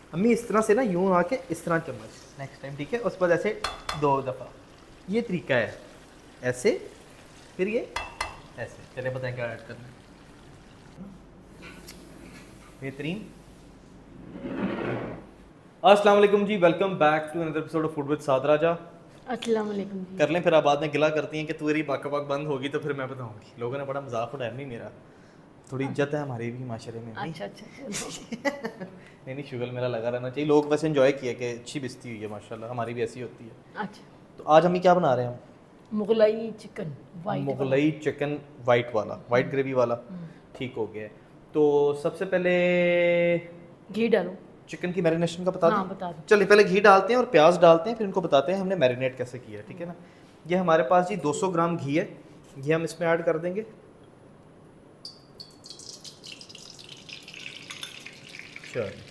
अम्मी इस तरह से ना यूं आके इस तरह चम्मच नेक्स्ट टाइम, ठीक है। उसके बाद ऐसे 2 दफ़ा, ये तरीका है, ऐसे फिर ये ऐसे। चले बताएं क्या ऐड करना है। बेहतरीन। अस्सलाम वालेकुम जी, welcome back to another episode of food with Saad Raja. अस्सलाम वालेकुम जी। कर लें फिर आप बाद में गिला करती हैं कि तेरी बाक बंद होगी तो फिर मैं बताऊंगी। लोगों ने बड़ा मजाक उड़ाया नहीं मेरा, थोड़ी इज्जत है हमारी भी माशरे में नहीं। अच्छा अच्छा चलो। नहीं शुगर मेरा लगा रहना चाहिए। लोग वैसे एंजॉय किया कि अच्छी बिस्ती हुई है माशाल्लाह, हमारी भी ऐसी होती है। अच्छा, तो आज हम क्या बना रहे हैं? मुगलाई चिकन वाइट वाला। मुगलई चिकन वाइट वाला, वाइट ग्रेवी वाला। ठीक हो गया है। तो सबसे पहले घी डालो। चिकन की मैरिनेशन का बता हाँ दें। बता दो। चलिए पहले घी डालते हैं और प्याज डालते हैं, फिर इनको बताते हैं हमने मैरिनेट कैसे किया है, ठीक है ना। ये हमारे पास जी 200 ग्राम घी है, ये हम इसमें ऐड कर देंगे। चलिए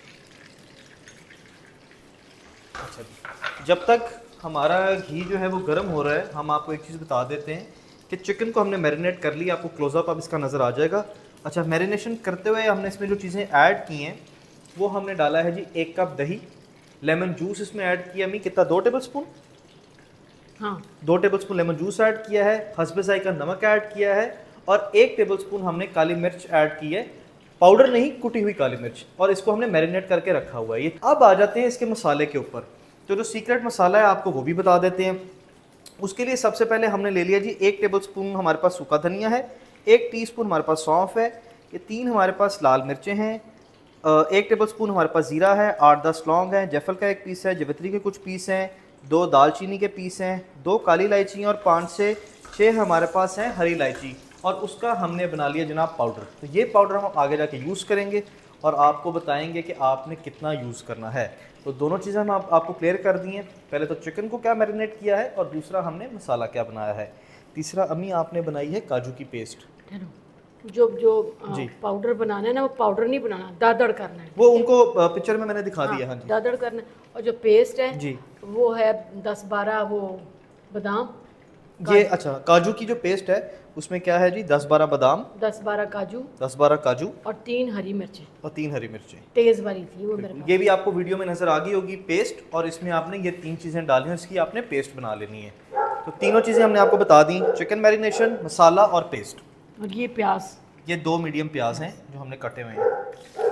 अच्छा जी, जब तक हमारा घी जो है वो गर्म हो रहा है, हम आपको एक चीज़ बता देते हैं कि चिकन को हमने मैरिनेट कर लिया। आपको क्लोजअप अब इसका नज़र आ जाएगा। अच्छा, मैरिनेशन करते हुए हमने इसमें जो चीज़ें ऐड की हैं वो हमने डाला है जी 1 कप दही, लेमन जूस इसमें ऐड किया। अम्मी कितना, 2 टेबल स्पून? हाँ 2 tablespoon lemon juice add किया है, हस्बे जायका नमक ऐड किया है, और 1 टेबल स्पून हमने काली मिर्च ऐड की है, पाउडर नहीं, कुटी हुई काली मिर्च। और इसको हमने मैरिनेट करके रखा हुआ है। ये अब आ जाते हैं इसके मसाले के ऊपर। तो जो सीक्रेट मसाला है आपको वो भी बता देते हैं। उसके लिए सबसे पहले हमने ले लिया जी 1 टेबल स्पून हमारे पास सूखा धनिया है, 1 टीस्पून हमारे पास सौंफ है, ये 3 हमारे पास लाल मिर्चें हैं, 1 टेबल स्पून हमारे पास ज़ीरा है, 8-10 लौंग है, जायफल का 1 पीस है, जवित्री के कुछ पीस हैं, 2 दालचीनी के पीस हैं, 2 काली इलायची और 5 से 6 हमारे पास हैं हरी इलायची। और उसका हमने बना लिया जनाब पाउडर। तो ये पाउडर हम आगे जाके यूज़ करेंगे और आपको बताएंगे कि आपने कितना यूज़ करना है। तो दोनों चीज़ें हम आपको क्लियर कर दी हैं। पहले तो चिकन को क्या मैरिनेट किया है और दूसरा हमने मसाला क्या बनाया है। तीसरा अम्मी आपने बनाई है काजू की पेस्ट। ठहरो। जो जो जी, पाउडर बनाना है ना, वो पाउडर नहीं बनाना, दादड़ करना है। वो ठीक है? उनको पिक्चर में मैंने दिखा हाँ दिया। हाँ जी दादड़ करना है। और जो पेस्ट है जी। वो है 10-12 वो बादाम ये काजू। अच्छा, काजू की जो पेस्ट है उसमें क्या है जी, 10-12 बादाम, 10-12 काजू 10-12 काजू और 3 हरी मिर्चें। और 3 हरी मिर्चें। तेज वाली थी वो मेरे बिल्कुल, ये पास। भी आपको वीडियो में नज़र आ गई होगी पेस्ट। और इसमें आपने ये 3 चीज़ें डाली हैं, इसकी आपने पेस्ट बना लेनी है। तो तीनों चीज़ें हमने आपको बता दी, चिकन मैरिनेशन, मसाला और पेस्ट। और ये प्याज। ये 2 मीडियम प्याज हैं जो हमने कटे हुए हैं।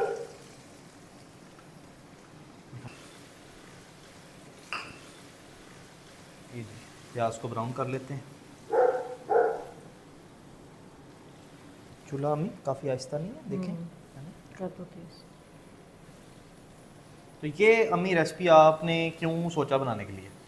ये जी, प्याज को ब्राउन कर लेते हैं। चूल्हा अम्मी काफ़ी आहिस्ता नहीं है, देखें, है ना। कर दो तेज। तो ये अम्मी रेसिपी आपने क्यों सोचा बनाने के लिए?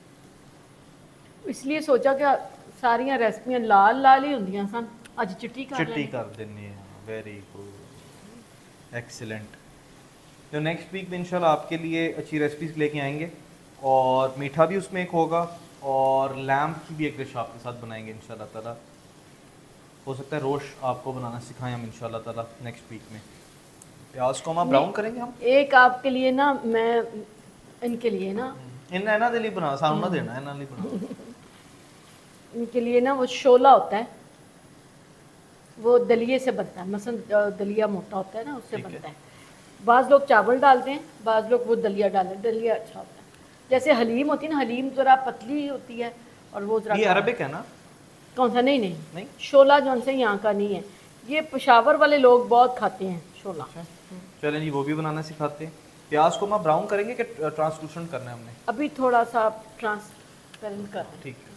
इसलिए सोचा कि सारियां रेसिपियां लाल लाल ही होंदियां सन, अज चिट्टी कर चिट्टी लेंगे। कर देने हैं। Very good, excellent. तो नेक्स्ट वीक में इंशाल्लाह आपके लिए अच्छी रेसिपीज लेके आएंगे और मीठा भी उसमें एक होगा और लैम्प की भी एक डिश आपके साथ बनाएंगे इंशाल्लाह ताला। हो सकता है रोश आपको बनाना सिखाएं हम इंशाल्लाह ताला नेक्स्ट वीक में। प्याज को हम ब्राउन करेंगे हम। एक आपके लिए ना, मैं इनके लिए ना, इन्हें ना दिली बना सामना ना देना है ना, नहीं बना। इनके लिए ना वो शोला होता है, वो दलिए से बनता है। मसलन दलिया मोटा होता है ना, उससे ठीक है। बनता है। बाज़ लोग चावल डालते हैं, बाज़ लोग वो दलिया डालते हैं। दलिया अच्छा होता है। जैसे हलीम होती है ना, हलीम ज़रा पतली होती है और वो ज़रा ये अरबिक है ना? कौन सा? नहीं नहीं नहीं, शोला जो से यहाँ का नहीं है, ये पेशावर वाले लोग बहुत खाते हैं शोला। चलें जी, वो भी बनाना सिखाते हैं। प्याज को हम ब्राउन करेंगे कि ट्रांसलूसेंट करना है हमने? अभी थोड़ा सा ट्रांसपेरेंट कर रहे हैं। ठीक है,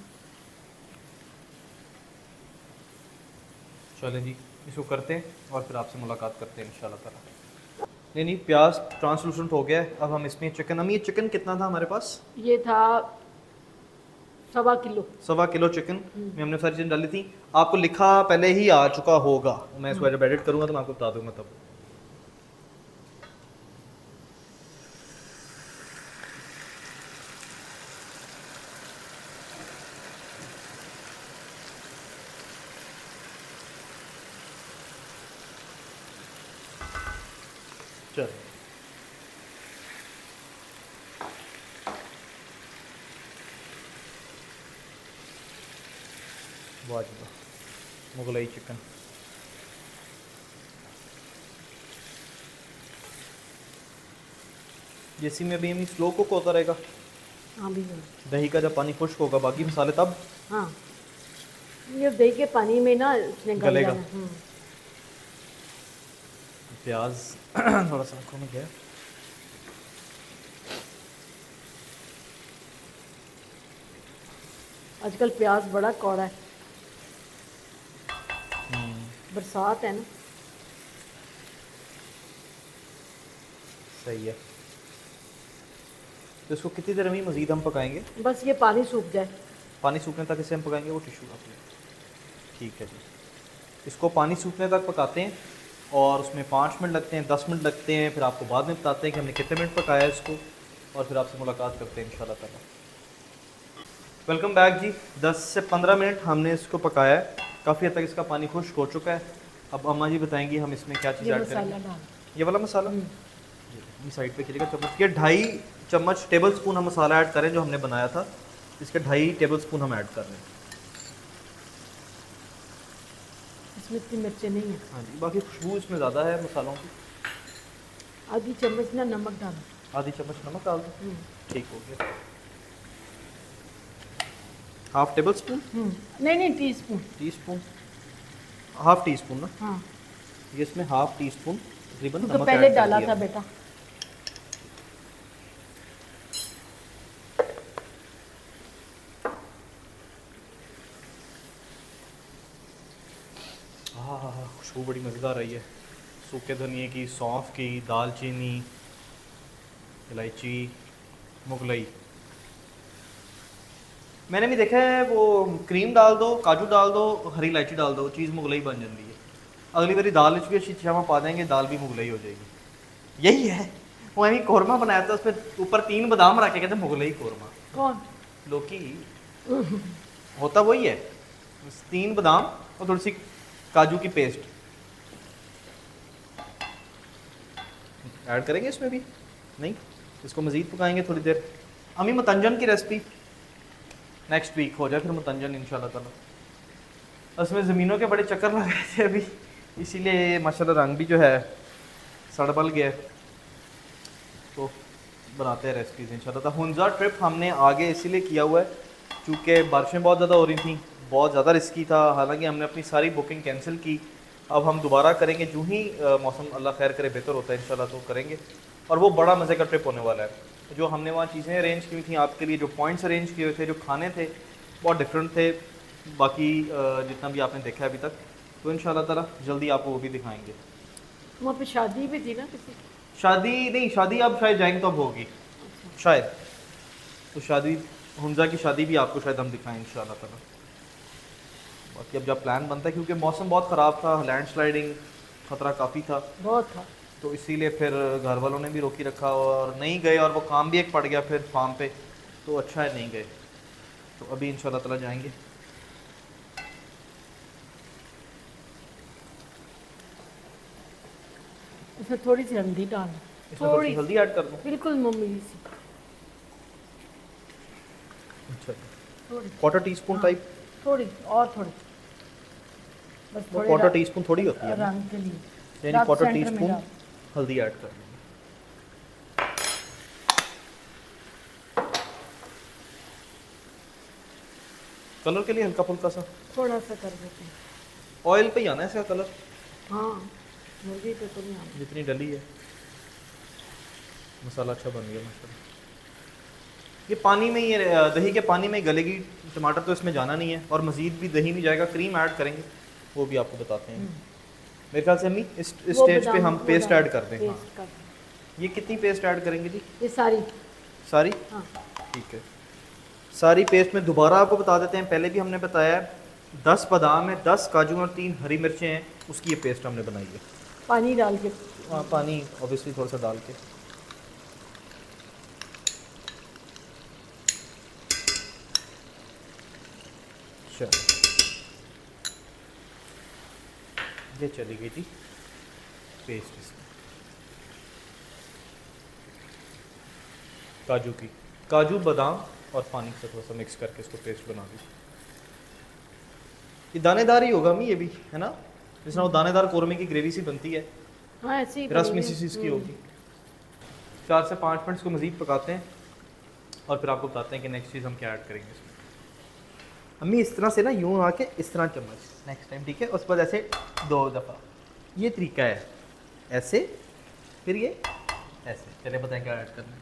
चलें जी, इसको करते हैं और फिर आपसे मुलाकात करते हैं इंशाल्लाह ताला। नहीं नहीं, प्याज ट्रांसलूसेंट हो गया है। अब हम इसमें चिकन, हम ये चिकन कितना था हमारे पास? ये था 1.25 किलो। 1.25 किलो चिकन में हमने सारी चीज़ें डाली थी। आपको लिखा पहले ही आ चुका होगा, मैं इसको जब एडिट करूँगा तो मैं आपको बता दूंगा तब। चल वाह, मुगलई चिकन। इसी में भी हमें स्लो कुक होता रहेगा। हाँ भी दही का जब पानी खुश्क होगा बाकी मसाले तब हाँ, ये दही के पानी में ना इसने गल गलेगा। जाना। प्याज थोड़ा सा आँखों में गया। आजकल प्याज बड़ा कौड़ा है, बरसात है ना। सही है। तो इसको कितनी देर में मज़ीद हम पकाएंगे? बस ये पानी सूख जाए। पानी सूखने तक इसे हम पकाएंगे। वो टिश्यू आप ले। ठीक है जी, इसको पानी सूखने तक पकाते हैं और उसमें 5 मिनट लगते हैं, 10 मिनट लगते हैं, फिर आपको बाद में बताते हैं कि हमने कितने मिनट पकाया इसको, और फिर आपसे मुलाकात करते हैं इंशाल्लाह ताला। वेलकम बैक जी। 10 से 15 मिनट हमने इसको पकाया है, काफ़ी हद तक इसका पानी खुश्क हो चुका है। अब अम्मा जी बताएंगी हम इसमें क्या चीज़ ये ऐड मसाला करेंगे। डाल। ये वाला मसाला ये साइड पे खींचेगा चम्मच। ये 2.5 चम्मच टेबल स्पून हम मसाला ऐड करें जो हमने बनाया था, इसके 2.5 टेबल स्पून हम ऐड कर रहे हैं। इसमें इतनी मिर्चें नहीं है। हाँ जी, बाकी खुशबू इसमें ज़्यादा है मसालों की। आधी चम्मच ना नमक डाल। आधी चम्मच नमक डाल दो। ठीक हो गया। हाफ टेबल स्पून नहीं teaspoon. Teaspoon, half teaspoon ना। हाँ, ये इसमें हाफ टी स्पून तकरीबन क्योंकि नमक पहले ऐड कर डाला दिया था हमने। बेटा। हाँ हाँ हाँ, खुशबू बड़ी मज़ेदार रही है। सूखे धनिए की, सौंफ की, दालचीनी, इलायची, मुगलई। मैंने भी देखा है वो क्रीम डाल दो, काजू डाल दो, हरी इलायची डाल दो, चीज़ मुगलई बन जाती है। अगली बारी दाल भी अच्छी छामा पा देंगे, दाल भी मुगलई हो जाएगी। यही है। वो अभी कौरमा बनाया था, उसमें ऊपर 3 बादाम रखे कहते मुगलई कौरमा। कौन? लौकी होता वही है, 3 बादाम और थोड़ी सी काजू की पेस्ट ऐड करेंगे इसमें भी। नहीं, इसको मज़ीद पकाएंगे थोड़ी देर। अम्मी मतंजन की रेसिपी नेक्स्ट वीक हो जाए, फिर मतंजन इंशाल्लाह ताला। उसमें ज़मीनों के बड़े चक्कर लग रहे थे अभी, इसीलिए माशाल्लाह रंग भी जो है सड़बल गया है। तो बनाते हैं रेसिपीज़ इंशाल्लाह। तो हुंजा ट्रिप हमने आगे इसीलिए किया हुआ है क्योंकि बारिशें बहुत ज़्यादा हो रही थी, बहुत ज़्यादा रिस्की था। हालांकि हमने अपनी सारी बुकिंग कैंसिल की। अब हम दोबारा करेंगे, जो ही मौसम अल्लाह खैर करे बेहतर होता है इंशाल्लाह तो करेंगे। और वो बड़ा मज़े का ट्रिप होने वाला है। जो हमने वहाँ चीज़ें अरेंज की हुई थी आपके लिए, जो पॉइंट्स अरेंज किए हुए थे, जो खाने थे बहुत डिफरेंट थे बाकी जितना भी आपने देखा है अभी तक। तो इंशाल्लाह ताला जल्दी आपको वो भी दिखाएंगे। वहाँ पे शादी भी थी ना किसी? शादी नहीं, शादी अब शायद जाएंगे तो अब होगी शायद। तो शादी, हुंजा की शादी भी आपको शायद हम दिखाएं इंशाल्लाह ताला। बाकी अब जब प्लान बनता है, क्योंकि मौसम बहुत ख़राब था, लैंडस्लाइडिंग ख़तरा काफ़ी था, बहुत था, तो इसीलिए फिर घर वालों ने भी रोकी रखा और नहीं गए। और वो काम भी एक पड़ गया फिर फार्म पे, तो अच्छा है नहीं गए। तो अभी इंशाल्लाह ताला जाएंगे। उसमें थोड़ी सी हल्दी डालना, इसमें थोड़ी सी हल्दी ऐड कर दूँ? बिल्कुल मामूली सी, अच्छा, थोड़ी, क्वार्टर टी स्पून टाइप? थोड़ी और थोड़ी, बस थोड़ी क्वार्टर टी स्पून थोड़ी होती है रंग के लिए, यानी क्वार्टर टी सेंटर में स्पून डाल। हल्दी ऐड कर देंगे। कलर के लिए हल्का फुल्का सा थोड़ा सा कर देते हैं। ऑयल पे ही आना है इसका कलर, हाँ, मुर्गी पे तो नहीं आना। जितनी डली है। मसाला अच्छा बन गया माशाल्लाह। ये पानी में, ये दही के पानी में गलेगी। टमाटर तो इसमें जाना नहीं है और मज़ीद भी दही नहीं जाएगा। क्रीम ऐड करेंगे, वो भी आपको बताते हैं। मेरे ख्याल से अम्मी इस स्टेज पे हम पेस्ट ऐड कर दें। हाँ, पेस्ट कर दें। ये कितनी पेस्ट ऐड करेंगे जी? ये सारी, सारी? हाँ, ठीक है, सारी पेस्ट में दोबारा आपको बता देते हैं। पहले भी हमने बताया है 10 बादाम है, 10 काजू और 3 हरी मिर्चें हैं, उसकी ये पेस्ट हमने बनाई है। पानी डाल के। हाँ, पानी ऑब्वियसली थोड़ा सा डाल के। चलो, ये चली गई थी पेस्ट इसमें काजू की। काजू, बादाम और पानी से थोड़ा सा मिक्स करके इसको पेस्ट बना दी। ये दानेदार ही होगा अम्मी, ये भी है ना, जिस तरह वो दानेदार कौरमे की ग्रेवी सी बनती है, हाँ, ऐसे ही रस बनेगी। मिसी सी इसकी होगी। 4 से 5 मिनट इसको मज़ीद पकाते हैं और फिर आपको बताते हैं कि नेक्स्ट चीज़ हम क्या ऐड करेंगे इसमें। अम्मी इस तरह से ना यूँ आके इस तरह चम्मच नेक्स्ट टाइम, ठीक है। उसके बाद ऐसे 2 दफ़ा, ये तरीका है, ऐसे फिर ये ऐसे। चले बताएं क्या ऐड करना है।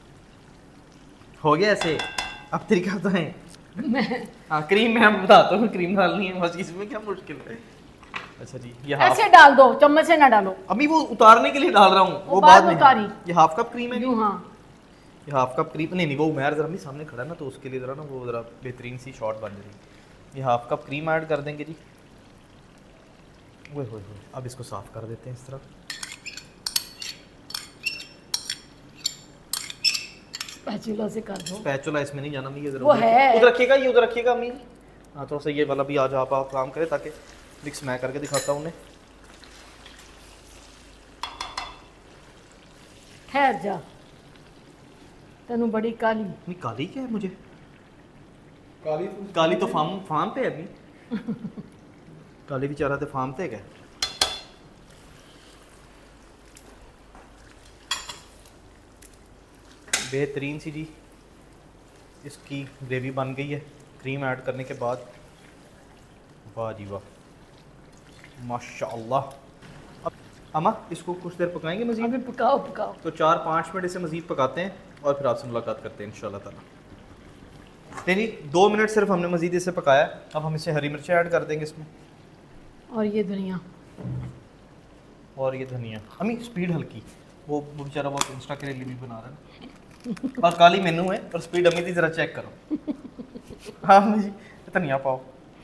हो गया ऐसे, अब तरीका बताएं। हाँ क्रीम मैं आपको बताता हूँ, क्रीम डालनी है बस, इसमें क्या मुश्किल है। अच्छा जी, ये हाफ ऐसे डाल दो, चम्मच से ना डालो। अम्मी वो उतारने के लिए डाल रहा हूँ, वो बाद बाद में उतारी। ये हाफ कप क्रीम है। यूं हाँ, ये हाफ कप क्रीम नहीं वो उमैर जरा अम्मी सामने खड़ा है ना, तो उसके लिए जरा ना वो जरा बेहतरीन सी शॉट बन रही। ये हाफ कप क्रीम ऐड कर देंगे जी। ओए होए होए, अब इसको साफ कर देते हैं इस तरह। स्पैचुला से कर दो। स्पैचुला इसमें नहीं जाना, ये जरा वो है। उधर रखिएगा, ये उधर रखिएगा अम्मी। हाँ थोड़ा सा ये वाला भी आज आप काम करें ताकि मिक्स मैं करके दिखाता हूँ उन्हें। ठहर जा, तेनू बड़ी काली। नहीं काली क्या है मुझे, काली तो फार्म पे है अभी। काली बेचारा तो फार्म पे है। बेहतरीन सी जी इसकी ग्रेवी बन गई है क्रीम ऐड करने के बाद। वाह जी वाह, माशाअल्लाह। अब अम्मा इसको कुछ देर पकाएंगे मज़ीद? अभी पकाओ पकाओ। तो 4-5 मिनट इसे मज़ीद पकाते हैं और फिर आपसे मुलाकात करते हैं इंशाल्लाह ताला। नहीं 2 मिनट सिर्फ हमने मज़ीद इसे पकाया। अब हम इसे हरी मिर्चें ऐड कर देंगे इसमें, और ये धनिया, और ये धनिया। अम्मी स्पीड हल्की, वो बेचारा बहुत इंस्टा के लिए भी बना रहा है और काली मेनू है और स्पीड अम्मी दी ज़रा चेक करो। हाँ जी, धनिया पाओ।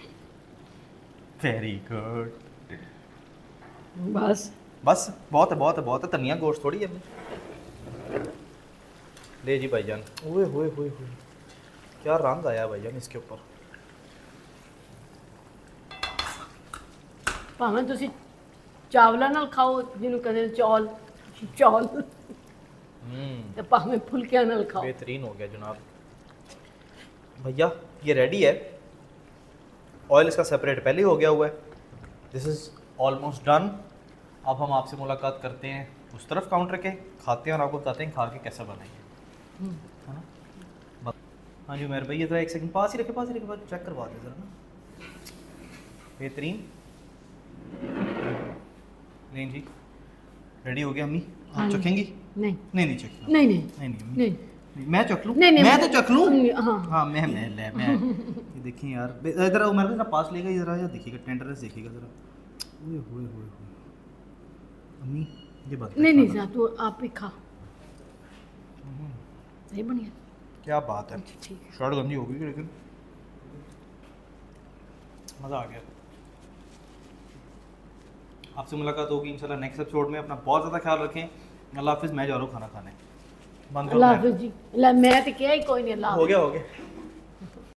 Very good. बस बस बहुत है बहुत है बहुत है, धनिया गोश्त थोड़ी है। ले जी भाईजान, ओए होए होए होए, क्या रंग आया भाईजान इसके ऊपर। भावें तुसी चावला नाल खाओ, जिन्हों कहते चौल चौल, ते भावें फुलकियां नाल खाओ। बेहतरीन हो गया जनाब। भैया ये रेडी है, ऑयल इसका सेपरेट पहले हो गया हुआ है। This is almost done. अब हम आपसे मुलाकात करते हैं उस तरफ काउंटर के, खाते हैं और आपको बताते हैं खा के कैसा बनाएंगे, है ना। हाँ जी उमर भाई, ये ज़रा 1 सेकंड पास ही रखे, बाद चेक करवा दें ज़रा ना। बेहतरीन। नहीं जी रेडी हो गया अम्मी, आप चखेंगी? नहीं नहीं चखना। नहीं नहीं नहीं नहीं, मैं चख लूँ? नहीं, मैं तो चख लूँ। हाँ हाँ मैं ये देखिए यार, इधर उमर भाई पास लेगा जरा, या देखिएगा टेंडरनेस देखिएगा जरा। ओए होए होए होए अम्मी ये बात नहीं साहब, तो आप ही खा। सही बन गया, क्या बात है। अच्छा ठीक है। शॉर्ट गंदी हो गई लेकिन मज़ा आ गया। आपसे मुलाकात होगी इंशाल्लाह नेक्स्ट एपिसोड में। अपना बहुत ज़्यादा ख्याल रखें। अल्लाह हाफिज़। मैं जा रहा हूँ खाना खाने। बंद करो। अल्लाह हाफिज़ जी। मैं तो क्या ही कोई नहीं। अल्लाह हो गया